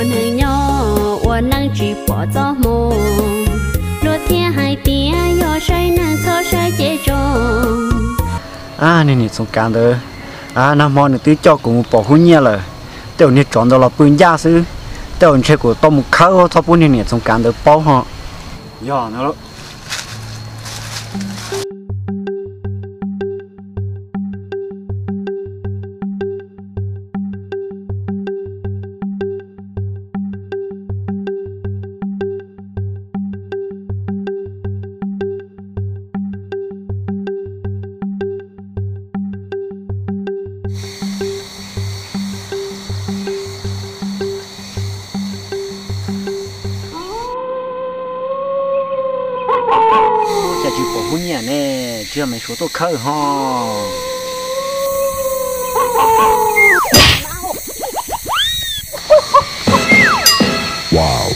buồn hàng nhỏ uốn năng chỉ bỏ gió mồ đôi thiên hai tia do say nàng thơ say chế tròn này nè xong càng đó năm mòn tí cho cũng bỏ hôn nhẹ rồi tiểu nè chọn đó là bún giá sư tiểu nè của tôm một khâu thọ bún nè xong càng đó bao họ giờ nữa chả chỉ bỏ hôn nhẹ nè chưa mấy số tôi khơi ho wow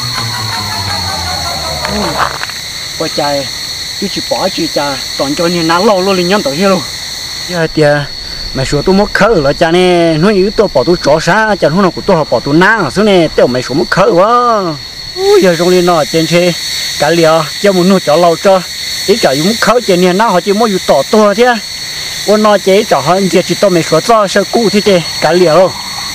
qua chạy tôi chỉ bỏ chỉ cha toàn cho nên nắng lâu luôn liền nhắm tới luôn giờ thì mấy số tôi mất khơi rồi cha nè nói yếu tôi bỏ tôi chó xa cha hôm nào của tôi bỏ tôi ná ở số này tiêu mấy số mất khơi quá giờ trong liên nó trên xe cả liều cho một nụ chó lâu cho ít cả dùng khơi trên này nó họ chỉ mua tỏ to thế ôn nó chế chó hơn chỉ tôi mấy số cho sơ cũ thế chứ cả liều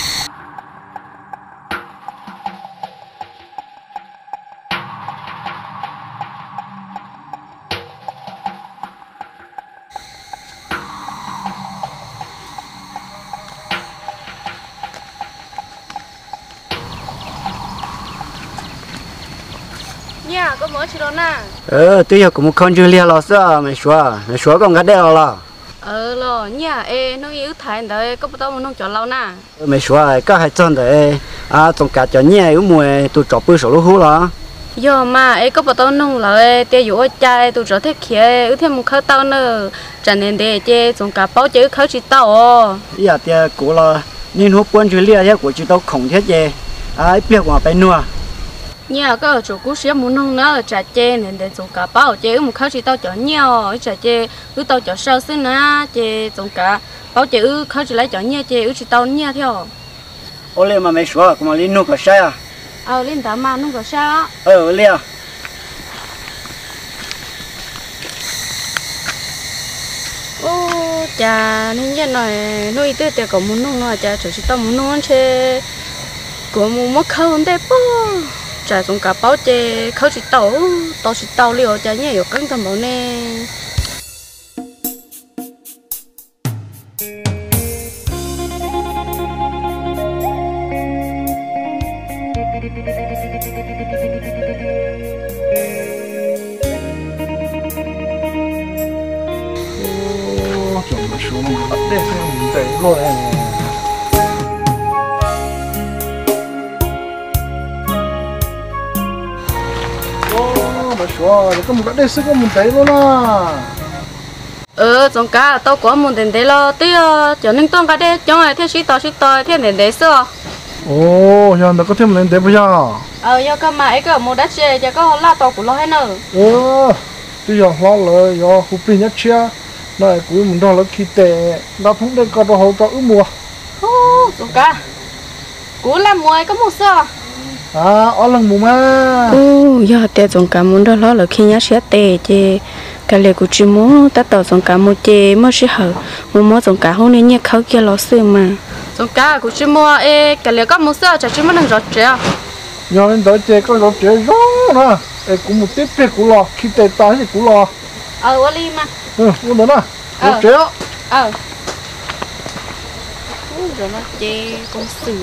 nha có mở chỉ đó nè tôi giờ cũng không chưa liều rồi sao mấy số còn cái đeo rồi lo nha nó yếu thái đấy có bắt đầu nông chọn lâu nè mấy số có hai chân đấy trong cả cho nhẹ yếu mùi tôi chọn bữa số lúc hú rồi giờ mà có bắt đầu nông lại tiêu dụ chai tôi trở thế kia thêm một khâu tao nữa cho nên để chơi trong cả bao chữ khâu chỉ tao giờ thì cũng là nên hút quân chưa liều thế của chỉ tao không thế chứ biết qua bên nữa nhà có chỗ cũ xíu muốn nông nữa trả chê nên để trong cả bao chê một khâu chỉ tao chọn nhau trả chê tao chọn sau xí nữa chê trong cả bao chê khâu chỉ lấy chọn nhau chê chỉ tao nhau theo ô lên mà mấy số cũng mà lên nút cái sao lên tao mà nông có sao liều ô chà nên giờ này nuôi tươi thì có muốn nông nữa chà chỉ tao muốn nông chê có một khâu đấy po trả trong cả bao chê khâu chỉ tàu liều chả nhẹ ở căng tầm bảo nè chồng mà xuống mà để xem mình rồi mà số có một cái đây sẽ có một đấy luôn trong cả tao có một đền đấy lo tí cho nên tao cái đấy trong này theo sĩ tao theo đền đấy xưa ồ giờ nó có thêm lên đấy bây giờ giờ cái mà cái một đất chơi giờ có la tao của lo hết nữa bây giờ lo rồi giờ khu pin nhất chia này cuối mình đó là khi tệ nó không được có đồ hậu cho mùa trong cả cú làm mùa có một sao ở lần mùa mà giờ tao trong cả muốn đó là khi nhá sẽ tệ chứ cái này của chị muốn ta tao trong cả một chè mới sẽ hở mua trong cả hôm nay nhẹ khâu kia lo xưa mà trong cả của chị mua cái này có một sao chả chị mới能rót chè giờ nên tới chè có rót chè rõ nè cũng một tiếp về cũng lo khi tệ tai thì cũng lo đi mà luôn đó nè rót chè rồi nó chè con sứ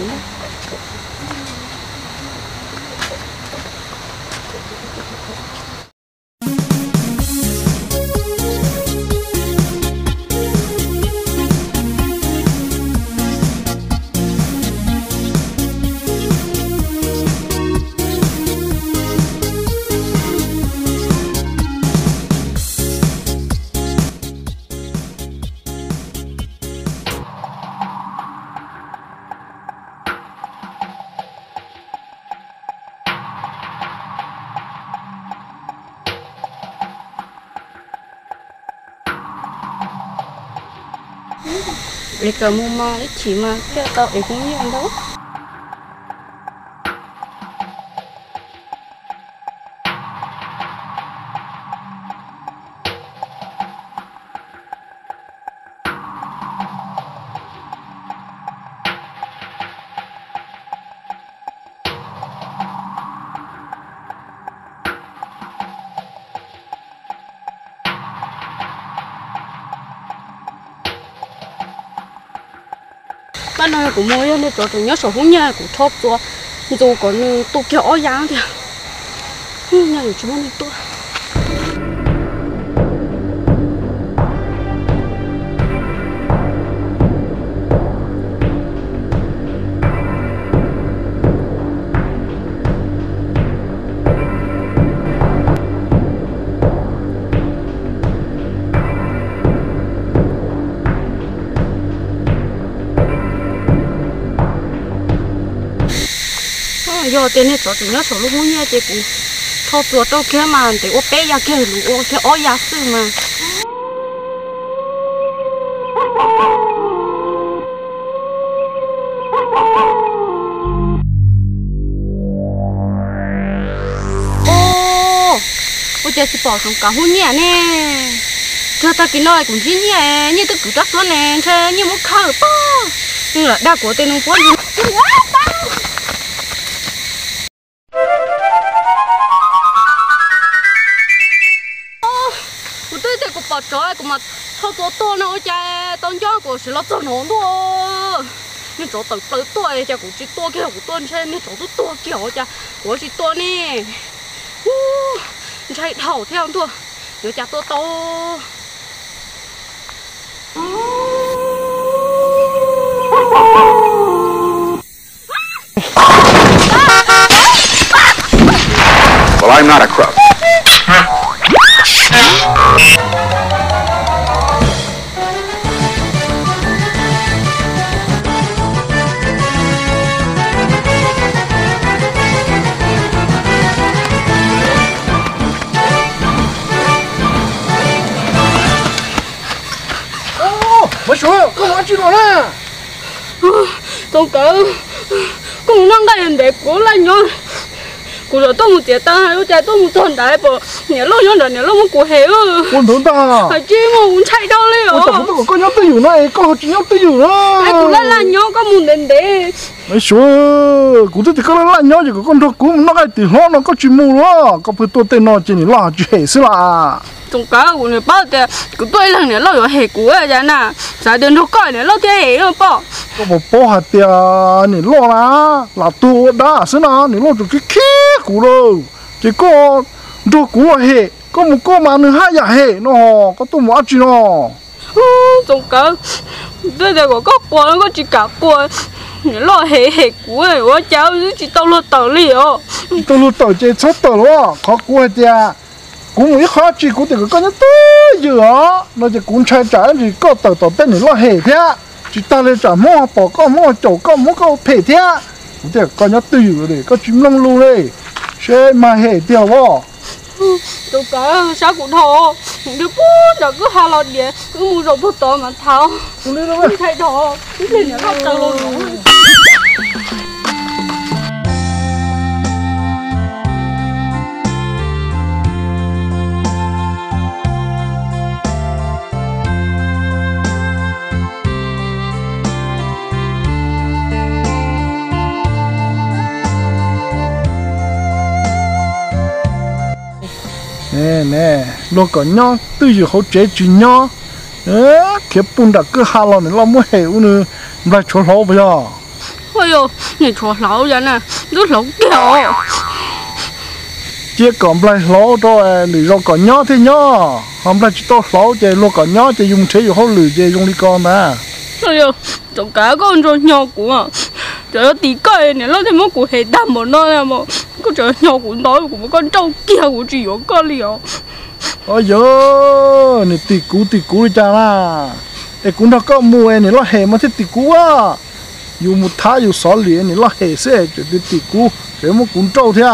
để cả mua mà chỉ mà theo tao ấy cũng nhiều đâu ban đầu cũng mua nên cho tụi nhớ sổ hú nhà cũng thốt cho dù còn tụ kiểu ó giang thì nhà của chúng mình tôi giờ tiền này cho tụi nó số lúc mua nha chị cũng thọ chuột đâu kia mà để ô bé ya kia lũ ô kia ó ya sư mà ô chị bỏ trong cả hôn nhà nè cho ta cái nói cũng chỉ nhẹ như tôi cứ chắc số nè thế như muốn khờ po nhưng là đa của tên ông quân bỏ trái của mà thâu tổ to nó cha tao cho của sự lo cho nó thôi nhưng chỗ tự tự tôi cha cũng chỉ to kia của tôi xem nên chỗ tôi kiểu cha của chỉ to nè chạy thầu theo thôi nhớ cha to to Well, I'm not a crook. Mới xuống, con nói chuyện nè. Tôi cỡ, con năng cái để cố lên nhá. Cô rồi tôi một tiệt ta hay tôi tôi một thằng đại bò, nhớ lo nhớ đợt nhớ lo một cụ hề ơ. Con thằng ta. Phải chi mà muốn chạy đâu lấy ơ. Ôi trời, con nhớ tới này, con chỉ nhớ tới đó. Ai cũng là nhớ có muốn đến để. Mới xuống, cụ thì con là nhớ chứ con thằng cụ nó cái tiền nó có chuyện mù đó, có phải tôi tên nó chỉ là chuyện xí là. Trong cả của người bao thì cứ tôi lần này lo rồi hệ của ấy vậy nè, sao đến lúc coi này lo thế hệ rồi bao. Có một bao hạt tiền này lo là tôi đã xí nào, này lo được cái khí của đâu, chỉ có đồ của là hệ, có một cô mà nữa hai nhà hệ nó có tôi mua gì nó. Trong cả tôi thì có quần nó có chỉ cả quần. Lo hệ của ấy, tôi cháu chỉ tao lo tao liều. Tao lo tao chơi chết tao lo, khó của ấy cũng mới khó chỉ cũng được có những thứ gì đó nó chỉ cũng chơi trả thì có tờ tên này lo hệ thế chỉ ta lên trả mua bỏ có mua chậu có mua có phê thế cũng được có những thứ gì để có chim lông luôn đây xe mà hệ tiêu vô tôi cả sao cũng thò được bố đã cứ hà lọt địa cứ mua rau bột to mà tháo không thay thò cái gì nữa nó tao luôn nè nó có nhau từ giờ họ chế chỉ nhau cái bún đã cứ hà lon này lo mua hệ nữa lại cho lâu bây giờ ôi yo này cho lâu vậy nè rất lâu kiểu chỉ còn lại lâu thôi để rồi có nhau thì nhau không phải chỉ to lâu chỉ lo có nhau chỉ dùng thế rồi họ lười chỉ dùng đi con mà ôi yo trong cả con rồi nhau của trời ơi tí cây này nó thì mất của hệ đam một nơi mà có trời nhau của nói của con trâu kia của chỉ có con liều ôi giời này tỷ cú đi cha la ê cũng đã có mua này nó hệ mà thích tỷ cú á dù một tháng dù sáu liền này nó hệ sẽ chỉ tỷ cú để mà cũng trâu thế à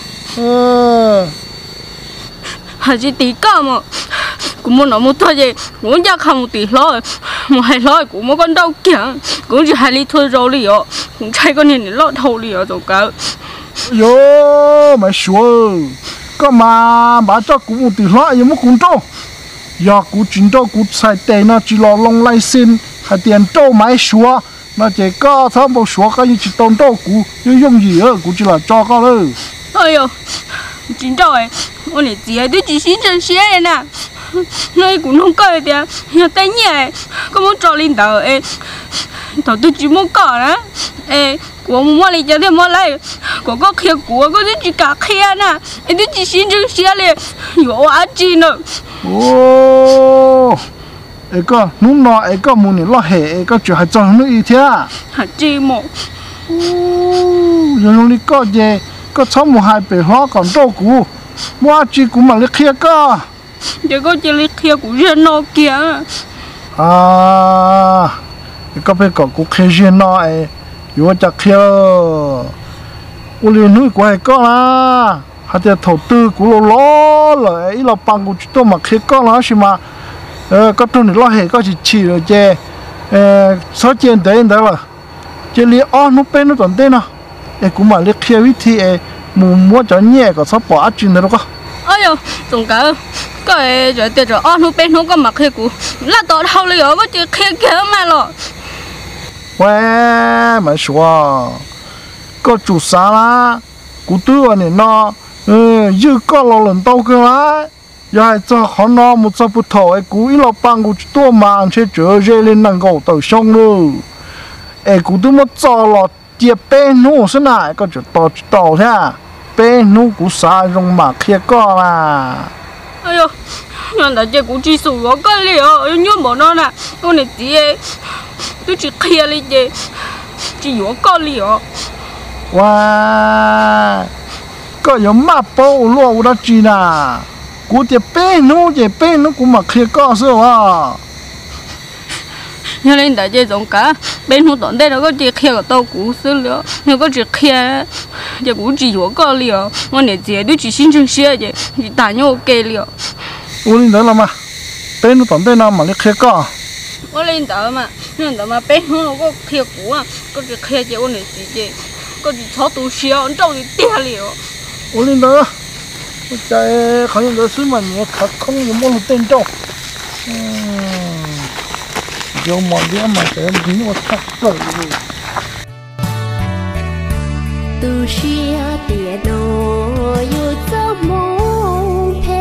hay chỉ tí cả mà cũng muốn nói một thôi gì muốn ra không một tí lôi một hai lôi cũng một con đâu kia cũng chỉ hai lít thôi rồi liều cũng chạy con này lót thầu liều rồi cả yo mày xuống có mà bà cho cũng một tỷ lót nhưng mà cũng trâu giờ cũng chính trâu cũng xài tiền nó chỉ lo long lai xin hay tiền trâu máy xuống nó chỉ có thằng bao xuống cái chỉ tôn trâu cũng dùng gì á cũng chỉ là cho có thôi ôi yo chính trâu ấy ôi này gì ấy tôi chỉ xin chân xe này nè nơi cũng không coi được nhà tay nhẹ có muốn cho linh đạo ấy tao tôi chỉ muốn cỏ đó của mua lại cho thêm mua lại của có kia của có tôi chỉ cả kia nè tôi chỉ xin chừng xe liền yo à chi nữa ô cái nút nọ cái muốn này lo hệ cái chuyện hay chọn nó ý thế hả chi một rồi nó có gì có cháu một hai bể hoa còn đâu cũ mua chi cũng mà lấy kia cơ giờ có chỉ lấy kia của riêng nó kia à cái bên còn cũng kia riêng nó ấy yo chắc kia u liền nuôi quay có là hạt tiền đầu tư của lo rồi ý là bằng của chúng tôi mà kia có là gì mà có tôi này lo hệ có chỉ rồi chứ số tiền đấy đó là chỉ li nó bên nó toàn tên nào cũng mà li kia vị thì mua cho nhẹ có số bỏ chuyện đó có ơi yo tổng cả cái rồi tiền rồi nó bên nó có mặc kia của là tao thâuเลยcó chỉ kia mà lo mà số có chủ xã là cụ tư này nó dư có lo lần tao cơ lá giờ cho họ nó một số bút thầu cụ ý là bằng của tôi mà sẽ trở về lên năng cầu tàu sông luôn cụ tư một cho là tiệp bên nó thế này có chỗ tàu thế à bên nó cũng xa rong mà kia có là ơi yo nhân đại姐cũng chỉ số cái liệu nhớ bỏ nó nè con này tôi chỉ kia đi chứ chỉ có cái liệu wow có giống mà bao luôn đó chi nè cụ tiệp bên nó cũng mà kia có sao à nhớ lên đại姐总cả bên hồ tận đây nó có chỉ kia cái tàu cũ xưa liệu nó có chỉ kia giờ cũng chỉ có cái liệu con này chị tôi chỉ xin chừng xe chứ chỉ tải nhau cái liệu u linh đó là mà bên nó tận đây nào mà nó kia có 我领导嘛背后那个铁锅啊，个是开结我那姐姐，个是炒东西啊，找你店里哦。 我领导，我在好像都是嘛年他空有没有店照，有嘛点嘛这没有他走。 都需要电脑有怎么配？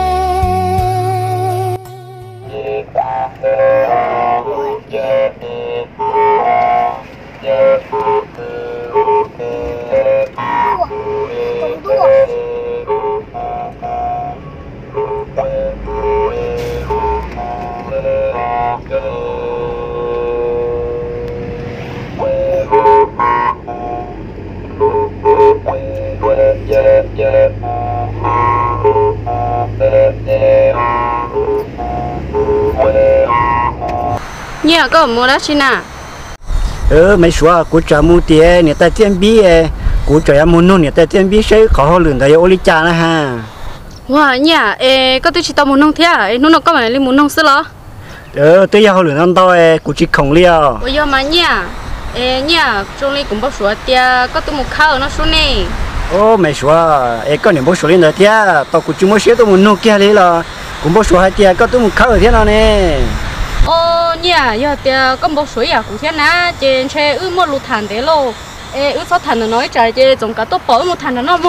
nhà có mua đó xin à mấy số của trả mua tiền người ta tiền bi của trả mua nông người ta tiền bi sẽ khó hơn đấy ô li cha là ha wow nhà có tôi chỉ tao muốn nông thế à nó có phải đi muốn nông xưa lo tôi giờ hơn nông tao của chỉ không liao bây giờ mà nhà trong này cũng bao số tiền có tôi một khao nó số này ô mấy số có những bao số lên đó thế tao của chúng mới sẽ tôi muốn nông kia đấy là cũng bao số hai tiền có tôi một khao ở thế nào nè ô nhà giờ tiền có bao số à cũng thế nè trên xe một lụt thằng đấy lo sáu thằng nó nói trái chứ总cả tôi bỏ một thằng nó mua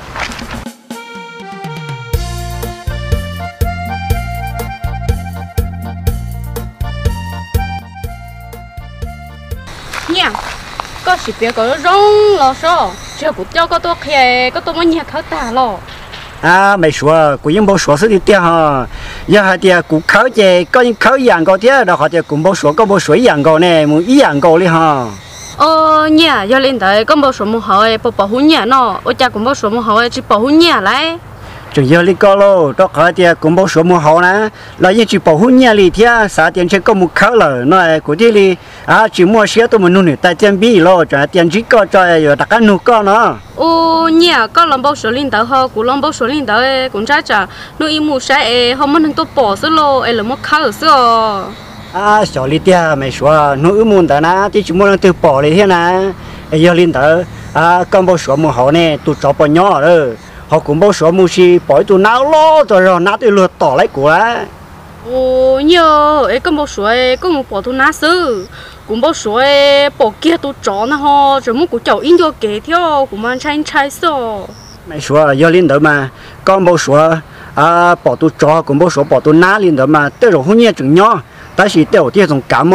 nhà có sự việc có rong lo sao chưa cũng cho có tôi kia có tôi muốn nhà khảo tả lo mấy số của những bao số số thì tiền ha giờ hai tiền cũng khảo chứ có những khảo dạng có thế đó họ thì cũng bao số có bao số dạng có nè muốn ý dạng có đi ha nhà giờ lên tới có bao số một hỏi bảo hộ nhà nó ở cha cũng bao số một hỏi chỉ bảo hộ nhà lại chừng giờ đi coi lo đó họ thì cũng bao số một họ nè là những chỉ bảo hộ nhà đi thế sao tiền chỉ có một khảo rồi nó của thế đi chỉ mua xe tôi muốn nuôi tại tiền bi lo trả tiền chỉ có cho rồi đặt cái nuôi con nó nhà có làm bao số lên tới họ cũng làm bao số lên tới cũng trả nuôi mua xe họ muốn tôi bỏ số lo là một khảo số sợ đi tia mày xóa nuôi muốn ta na chỉ muốn từ bỏ đi thế nào giờ lên tới con bao số một họ nè tụt chó bỏ nhỏ rồi họ cũng bao số mua xí bỏ tụi nào lo rồi nát tụi lượt tỏ lấy của á nhớ con bao số có một bỏ tụi nát sư cũng bao số bỏ kia tụi chó nó ho rồi muốn của cháu in cho kế theo cũng mang trái số mày xóa giờ lên tới mà con bao số bỏ tụi chó cũng bao số bỏ tụi nát lên tới mà tới rồi hôm nay chừng nhỏ ta chỉ tiêu tiền dùng cả mà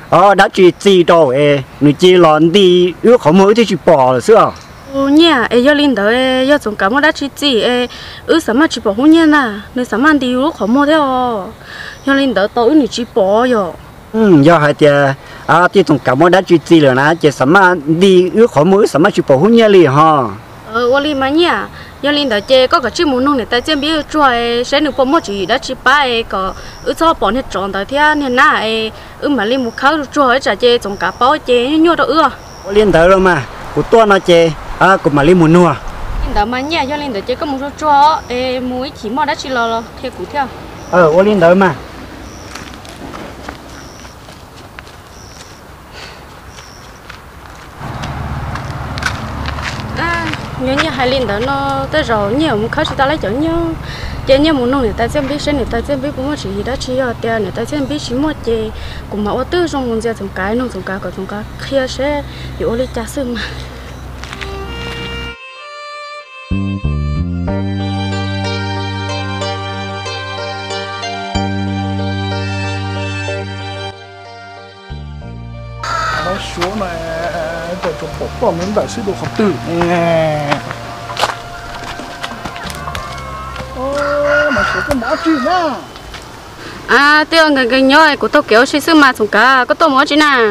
đã chỉ gì đâu người chỉ làm đi ước không mới thì chỉ bỏ rồi sao nha do linh đó do chúng cả một đã chỉ gì sao mà chỉ bỏ hôn nha nè nếu sao mà đi ước không mua theo do linh đó tôi người chỉ bỏ rồi do hai tia thì chúng cả một đã chỉ gì rồi nè chỉ sao mà đi ước không mới sao mà chỉ bỏ hôn nha liền ha ô li mà nha do linh đó chơi có cái chữ muốn nông này tại trên biết chơi sẽ được một chỉ đã chỉ ba có cho bỏ hết tròn tới thế nên na mà linh một khâu chơi chả chơi chúng cả bao chơi nhau đâu ô liên tới rồi mà của tôi nó chơi của mà linh muốn nuôi linh đó mà nha do linh đó chơi có một số cho muối chỉ mò đã chỉ lo theo cụ theo ô liên tới mà nhớ như hai linh đó nó tới rồi nhiều một khâu chỉ ta lấy chỗ nhau chơi nhau một nông người ta xem biết xem người ta xem biết cũng chỉ đó chỉ ở tiền người ta xem biết chỉ một chơi cũng mà ô tư trong một giờ trong cái nông trong cái có trong cái kia sẽ bị ô lấy trả sương mà nó xuống này để cho bộ con mình đại sư đồ học tử mà số cái mỏ chi nè tiêu người nhớ của tôi kéo suy sư mà trong cả có tôi mỏ chi nè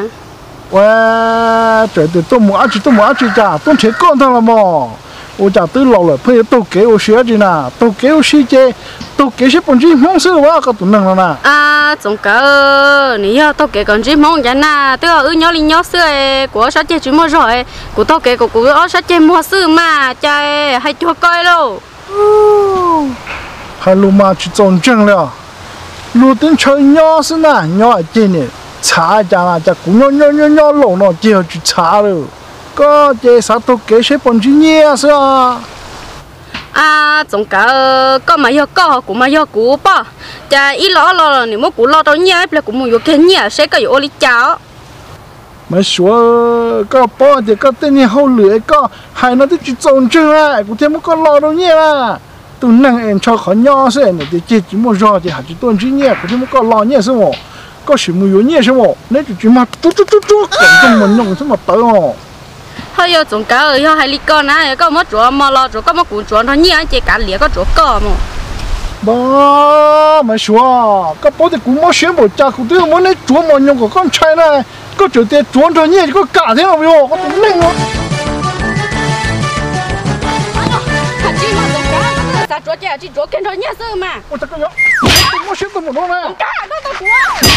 trời từ tôi mỏ chi chả tôi thấy con thằng là mỏ ô chả tư lò rồi phải tôi kéo sửa gì nè tôi kéo suy chơi tôi kéo sẽ bằng gì mong sư quá có tụi năng là nè trong cả nếu tôi kéo còn gì mong vậy nè tiêu nhớ linh nhớ sư của sao chơi chỉ mua rồi của tôi kéo của sao chơi mua sư mà chơi hay cho coi luôn 还路嘛去种正了，路灯车鸟是哪鸟进的，查一下啦，这姑鸟老了就要去查了，个这啥都给些本事捏是啊。 trong cả có mà yêu có cũng mà yêu cũ bỏ, cha ít lo nếu mà cũ lo đâu nhá, bây cũng muốn yêu cái nhá sẽ có yêu oli cháo. mà số có bỏ thì có tên này hậu lưỡi có hay nó thích trồng trưng lại cũng thêm một con lò đâu nhé là tôi năng em cho khó nhỏ sẽ này thì chỉ một giờ thì hạt chỉ tuần chỉ nhé cũng thêm một con lò nhé xem có sự mùi yếu nhé xem nếu chỉ mà chút cảnh trong mình弄xem mà tới hơi yêu trong cả yêu hay lý con á có mất chỗ mà lo chỗ có mất cuốn chỗ nó nhé chỉ cả lìa có chỗ có mà đó mà số có bỏ thì cũng mất xem bộ cha cũng tôi muốn lấy chỗ mà nhung của con trai này có chỗ tiền chỗ cho nhé có cả thế nào vậy có tính năng không ta chỗ chơi chỉ chỗ kiến thôi nhá sư mà ôi chắc cái tôi muốn xem tôi một hôm này cá nó tao của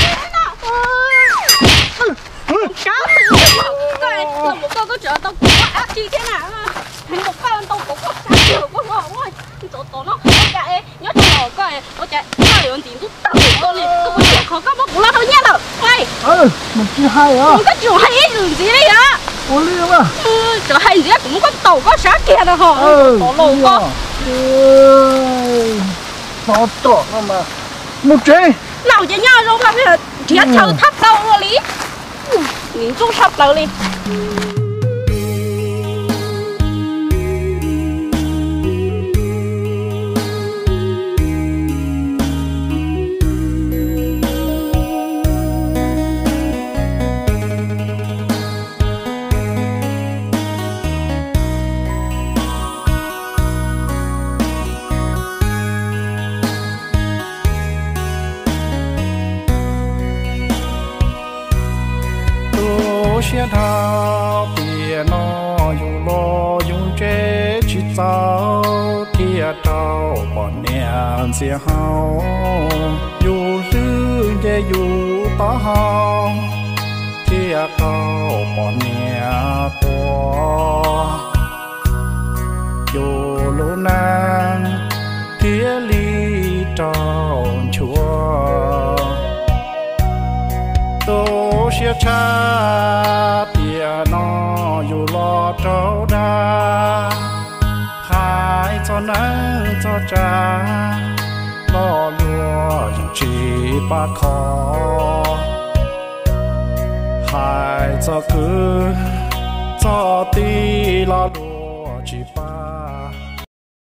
cá cái là một con có chợ tao của chi thế nào hình một con tao của cá nhiều quá ngon quá chỗ nó cái nhớ cho cái nó chạy hai yon tiền tao tao liền có một chỗ khó có một lo thôi nhá đâu quay một chi hai à một cái chỗ hay gì đấy á ôi liêu à chỗ hay gì cũng có tàu có sáng kia đâu hả tàu lô có nó to mà một chế nào chứ nhau rồi mà bây giờ chỉ thâu thắp đâu rồi lý nhìn chung thắp đâu đi xe thao tiền nó dùng lo dùng chế chỉ sao thiệt trao bọn nèn xe hao dù lư chế dù ta hao thiệt trao bọn nèn to dù lô nàng thiệt ly trao chúa tô xe cha tiền nó dù lo trâu đa hai cho nắng cho cha lo lúa dùng chỉ ba khó hai cho cứ cho tí lo lúa chỉ ba